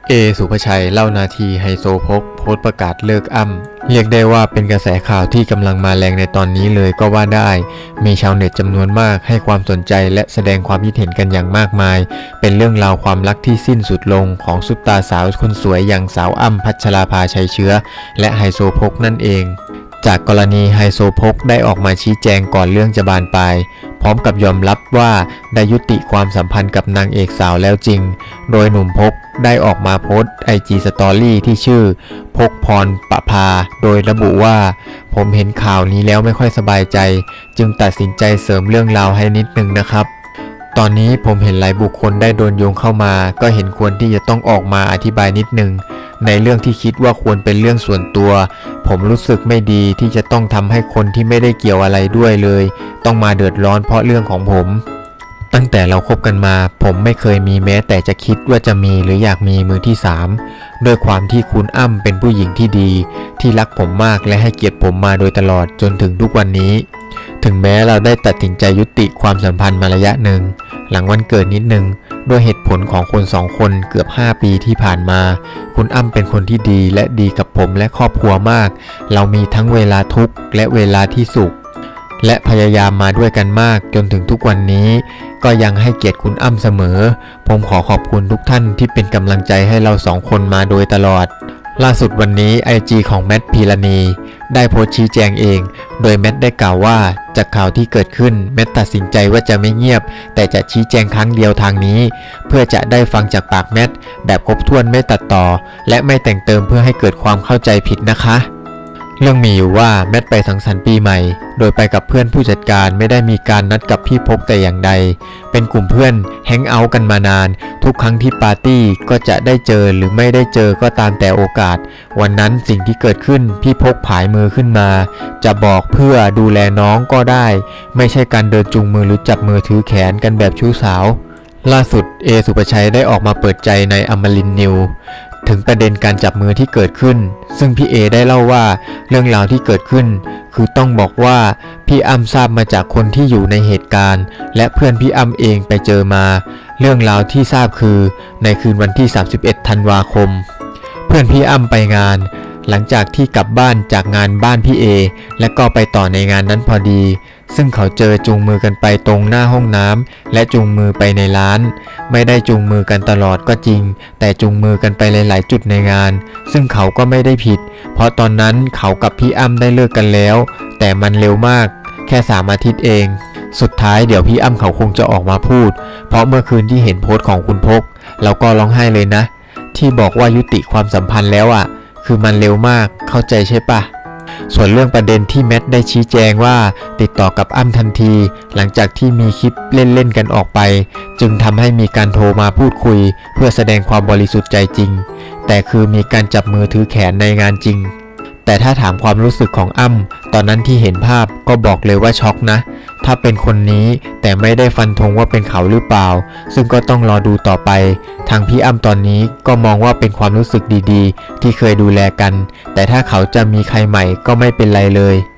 สุภชัยเล่านาทีไฮโซโพกโพสต์ประกาศเลิกอ้ำเรียกได้ว่าเป็นกระแสข่าวที่กำลังมาแรงในตอนนี้เลยก็ว่าได้มีชาวเน็ตจำนวนมากให้ความสนใจและแสดงความคิดเห็นกันอย่างมากมายเป็นเรื่องราวความรักที่สิ้นสุดลงของซุปตาสาวคนสวยอย่างสาวอ้ำพัชราภาชัยเชื้อและไฮโซโพกนั่นเองจากกรณีไฮโซโพกได้ออกมาชี้แจงก่อนเรื่องจะบานปลายพร้อมกับยอมรับว่าได้ยุติความสัมพันธ์กับนางเอกสาวแล้วจริงโดยหนุ่มพกได้ออกมาโพสต์ IG Story ที่ชื่อพกพรประภาโดยระบุว่าผมเห็นข่าวนี้แล้วไม่ค่อยสบายใจจึงตัดสินใจเสริมเรื่องราวให้นิดนึงนะครับตอนนี้ผมเห็นหลายบุคคลได้โดนโยงเข้ามาก็เห็นควรที่จะต้องออกมาอธิบายนิดนึงในเรื่องที่คิดว่าควรเป็นเรื่องส่วนตัวผมรู้สึกไม่ดีที่จะต้องทำให้คนที่ไม่ได้เกี่ยวอะไรด้วยเลยต้องมาเดือดร้อนเพราะเรื่องของผมตั้งแต่เราคบกันมาผมไม่เคยมีแม้แต่จะคิดว่าจะมีหรืออยากมีมือที่3ด้วยความที่คุณอ้ำเป็นผู้หญิงที่ดีที่รักผมมากและให้เกียรติผมมาโดยตลอดจนถึงทุกวันนี้ถึงแม้เราได้ตัดสินใจยุติความสัมพันธ์มาระยะหนึ่งหลังวันเกิดนิดนึงด้วยเหตุผลของคน2 คนเกือบ5 ปีที่ผ่านมาคุณอ้ำเป็นคนที่ดีและดีกับผมและครอบครัวมากเรามีทั้งเวลาทุกข์และเวลาที่สุขและพยายามมาด้วยกันมากจนถึงทุกวันนี้ก็ยังให้เกียรติคุณอ้ำเสมอผมขอขอบคุณทุกท่านที่เป็นกำลังใจให้เรา2 คนมาโดยตลอดล่าสุดวันนี้ IG ของแมทพีรณีได้โพสต์ชี้แจงเองโดยแมทได้กล่าวว่าจากข่าวที่เกิดขึ้นแมทตัดสินใจว่าจะไม่เงียบแต่จะชี้แจงครั้งเดียวทางนี้เพื่อจะได้ฟังจากปากแมทแบบครบถ้วนไม่ตัดต่อและไม่แต่งเติมเพื่อให้เกิดความเข้าใจผิดนะคะเรื่องมีอยู่ว่าแมทไปสังสรรค์ปีใหม่โดยไปกับเพื่อนผู้จัดการไม่ได้มีการนัดกับพี่พกแต่อย่างใดเป็นกลุ่มเพื่อนแฮงเอาท์กันมานานทุกครั้งที่ปาร์ตี้ก็จะได้เจอหรือไม่ได้เจอก็ตามแต่โอกาสวันนั้นสิ่งที่เกิดขึ้นพี่พกผายมือขึ้นมาจะบอกเพื่อดูแลน้องก็ได้ไม่ใช่การเดินจูงมือหรือจับมือถือแขนกันแบบชู้สาวล่าสุดสุภชัยได้ออกมาเปิดใจในอมรินทร์นิวถึงประเด็นการจับมือที่เกิดขึ้นซึ่งพี่ได้เล่าว่าเรื่องราวที่เกิดขึ้นคือต้องบอกว่าพี่อ้ำทราบมาจากคนที่อยู่ในเหตุการณ์และเพื่อนพี่อ้ำเองไปเจอมาเรื่องราวที่ทราบคือในคืนวันที่31 ธันวาคมเพื่อนพี่อ้ำไปงานหลังจากที่กลับบ้านจากงานบ้านพี่และก็ไปต่อในงานนั้นพอดีซึ่งเขาเจอจูงมือกันไปตรงหน้าห้องน้ำและจูงมือไปในร้านไม่ได้จูงมือกันตลอดก็จริงแต่จูงมือกันไปหลายๆจุดในงานซึ่งเขาก็ไม่ได้ผิดเพราะตอนนั้นเขากับพี่อ้ำได้เลิกกันแล้วแต่มันเร็วมากแค่3 อาทิตย์เองสุดท้ายเดี๋ยวพี่อ้ำเขาคงจะออกมาพูดเพราะเมื่อคืนที่เห็นโพสต์ของคุณพกเราก็ร้องไห้เลยนะที่บอกว่ายุติความสัมพันธ์แล้วอ่ะคือมันเร็วมากเข้าใจใช่ปะส่วนเรื่องประเด็นที่แมทได้ชี้แจงว่าติดต่อกับอ้ำทันทีหลังจากที่มีคลิปเล่นๆกันออกไปจึงทำให้มีการโทรมาพูดคุยเพื่อแสดงความบริสุทธิ์ใจจริงแต่คือมีการจับมือถือแขนในงานจริงแต่ถ้าถามความรู้สึกของอ้ำตอนนั้นที่เห็นภาพก็บอกเลยว่าช็อกนะถ้าเป็นคนนี้แต่ไม่ได้ฟันธงว่าเป็นเขาหรือเปล่าซึ่งก็ต้องรอดูต่อไปทางพี่อ้ำตอนนี้ก็มองว่าเป็นความรู้สึกดีๆที่เคยดูแลกันแต่ถ้าเขาจะมีใครใหม่ก็ไม่เป็นไรเลย